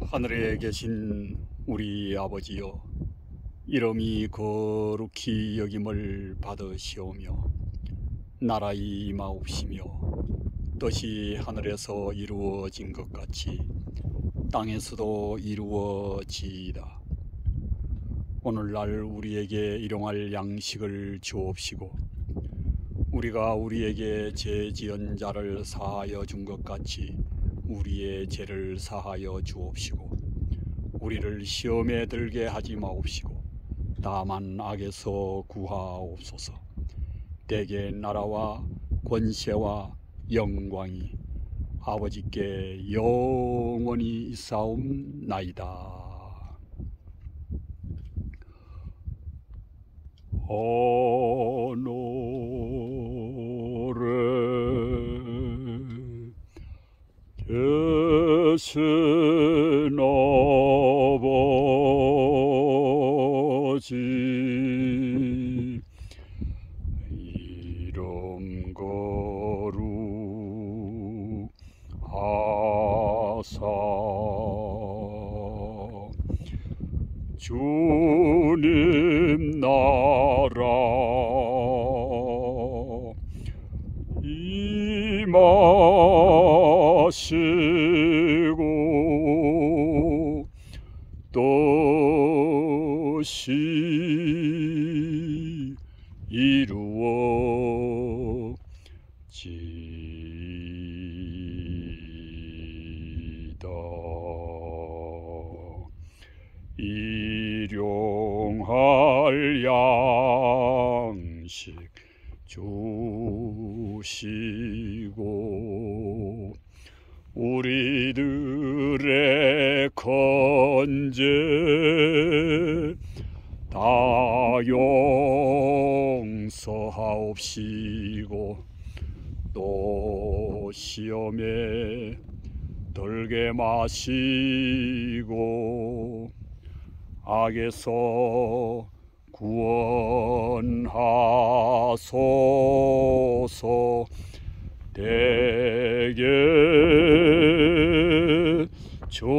하늘에 계신 우리 아버지여, 이름이 거룩히 여김을 받으시오며 나라의 임하옵시며 뜻이 하늘에서 이루어진 것 같이 땅에서도 이루어지이다. 오늘날 우리에게 일용할 양식을 주옵시고 우리가 우리에게 죄 지은 자를 사하여 준 것 같이 우리의 죄를 사하여 주옵시고 우리를 시험에 들게 하지 마옵시고 다만 악에서 구하옵소서. 대개 나라와 권세와 영광이 아버지께 영원히 있사옵나이다. 하늘에 계신 아버지, 이름 거룩하사 주님 나라 임하시고 뜻이 이루어지이다. 일용할 양식 주시고 우리들의 건제 다 용서하옵시고 또 시험에 들게 마시고 악에서 구원하소서. 대개 주